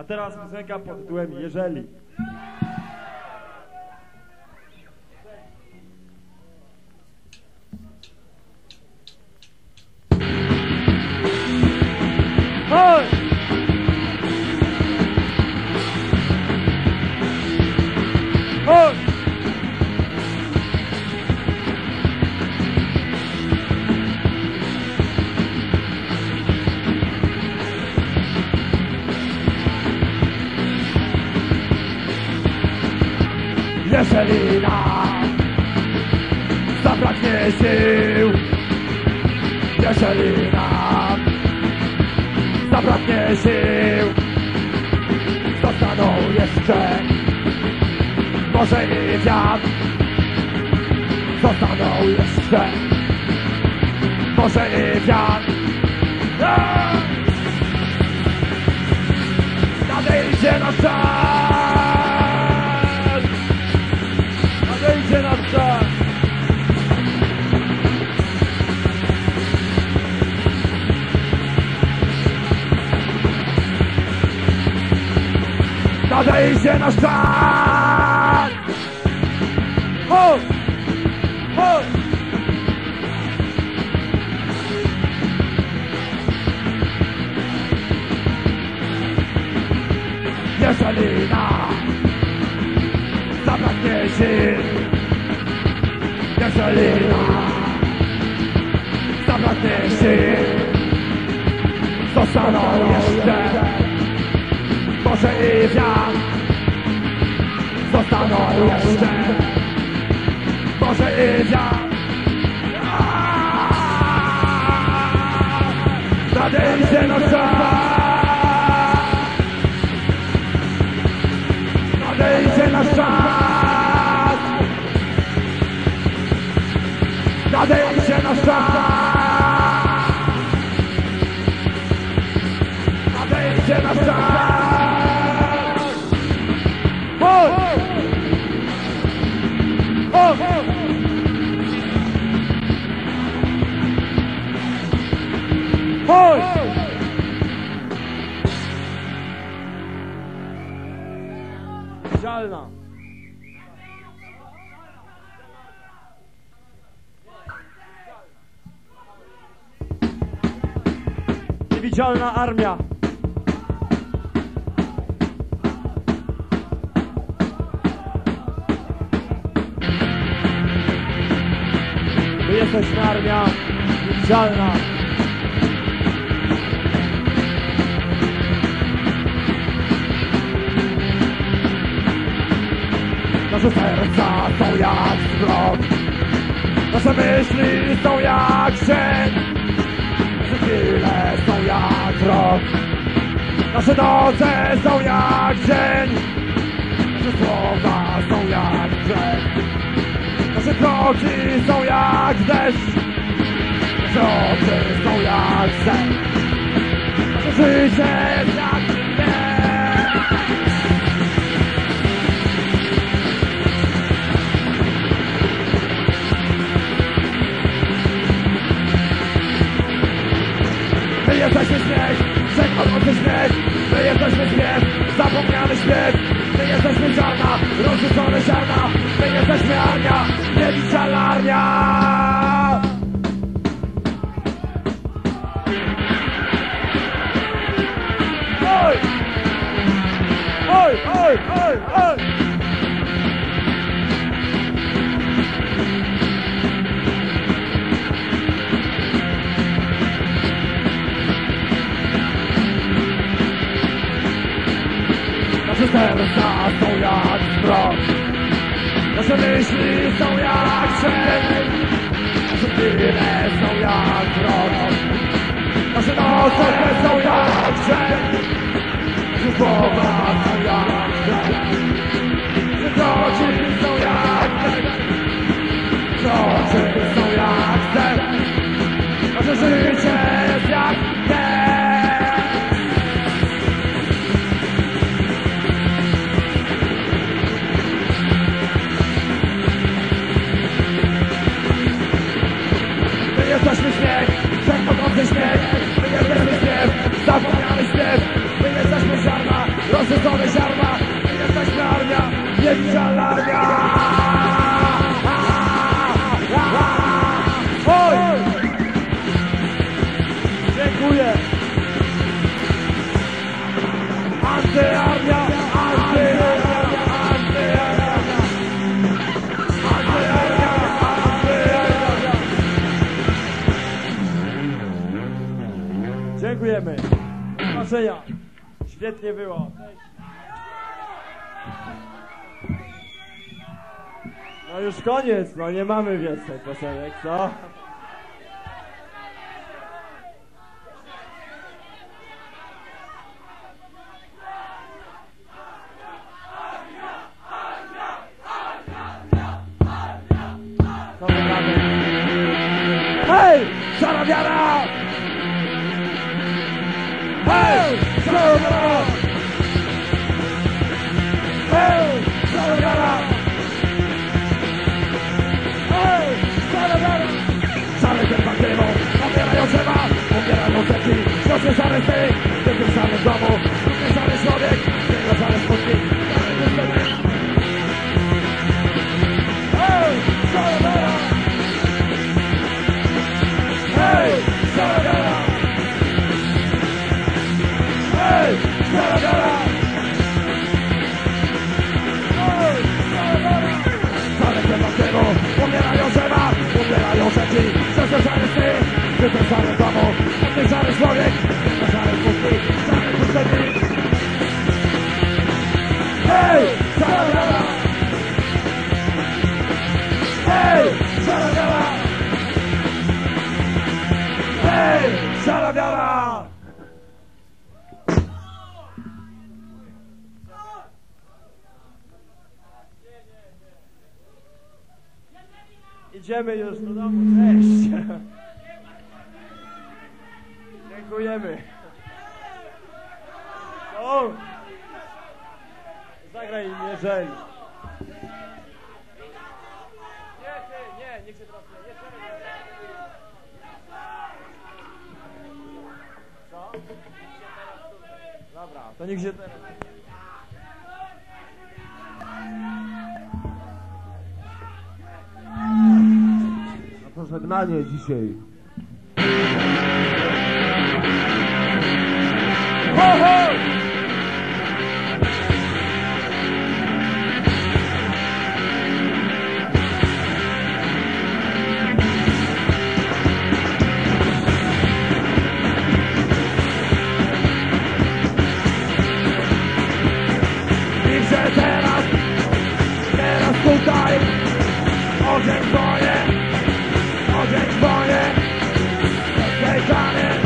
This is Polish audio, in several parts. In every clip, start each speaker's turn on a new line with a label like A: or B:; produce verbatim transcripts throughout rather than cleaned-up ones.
A: A teraz piosenka pod tytułem Jeżeli. Hoj! Hoj!
B: Jeżeli nam zabraknie sił, jeżeli nam zabraknie sił, zostaną jeszcze morze i wiatr, zostaną jeszcze morze i wiatr. Nadejdzie nasz czas,
A: nadejdzie nasz czas.
B: Nadejdzie nasz czas!
A: Ho! Ho!
B: Jeżeli nam zabraknie sił, jeżeli nam zabraknie sił, zostaną jeszcze morze i wiatr, zostaną jeszcze morze i wiatr. Nadejdzie nasz czas, nadejdzie nasz czas, nadejdzie nasz czas, nadejdzie nasz czas.
A: Hoj! Ho! Hoj! Widzialna. Niewidzialna armia. My jesteśmy armia niewidzialna.
B: Nasze serca są jak zbrok, nasze myśli są jak cień, nasze chwile są jak rok, nasze noce są jak dzień, nasze słowa są jak brzeg, nasze kroki są jak deszcz, nasze oczy są jak sen, nasze życie jest jak deszcz. My jesteśmy śmiech, wszechmogący śmiech. My jesteśmy śpiew, zapomniany śpiew. My jesteśmy ziarna, rozrzucone ziarna. My jesteśmy armia, niewidzialna armia. Oj! Oj, oj, oj, oj! Nasze serca są jak zbrok, nasze myśli są jak cień, nasze chwile są jak rok, nasze noce są jak dzień, nasze słowa są jak brzeg, nasze kroki są jak deszcz, nasze oczy są jak sen, nasze życie jest jak deszcz. Jesteśmy śmiech, wszechmogący śmiech. My jesteśmy śpiew, zapomniany śpiew. My jesteśmy ziarna, Antyarmia, antyarmia, antyarmia, antyarmia, antyarmia.
A: Dziękujemy. Do zobaczenia. Świetnie było. No już koniec, no nie mamy więcej piosenek, co? Co my mamy?
B: Hej, szara wiara! Hej, szara wiara! Hej, szara wiara! Hej, szara wiara! Szale ten bandyną, obierają drzewa, obierają rzeki, wciąż szary styk, w tym samym domu, drugi szary człowiek, jego szare smutki, szary pustyny. Hej, szara wiara! Hej, szara wiara! Hej, szara wiara! Hej, szara wiara! Szale ten bandyną, obierają drzewa, umierają rzeki, wciąż szary styk, w tym samym domu, drugi szary człowiek, jego szare smutki, szary pustyny. Hej, szara wiara! Hej, szara wiara! Hej, szara wiara!
A: Idziemy już do domu, cześć! Dziękujemy! O! Zagraj im, jeżeli! Nie, ty, nie, niech się teraz nie, jeszcze nie. Co? Dobra, to niech się teraz...
B: Na pożegnanie dzisiaj. Ho, ho! I że teraz, teraz tutaj ogień boje, ogień boje, zejrzany.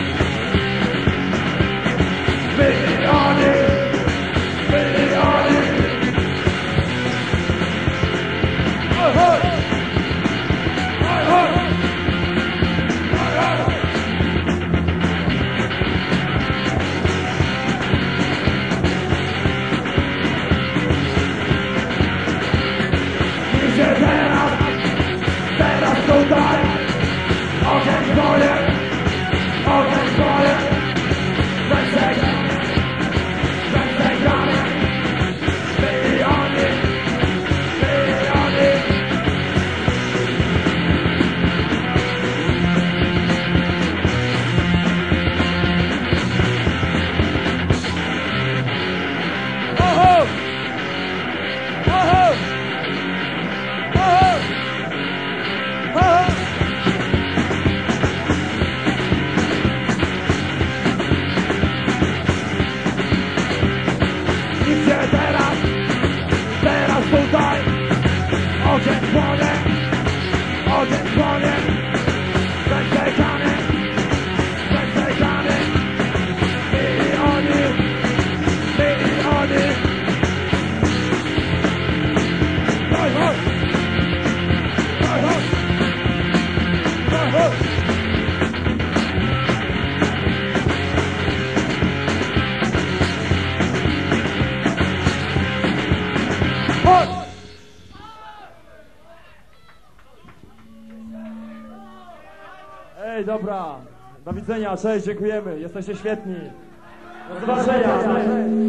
B: Miliony, miliony. Oj, oj, oj, oj, oj, oj. I że teraz, teraz tutaj ogień boje, ogień boje, zejrzany. Ogień płonie, ogień płonie, zejrzany, zejrzany. Miliony, miliony. Hoj, hoj, hoj, hoj, hoj, hoj. Hoj!
A: Ej, dobra. Do widzenia, cześć, dziękujemy. Jesteście świetni. Do zobaczenia.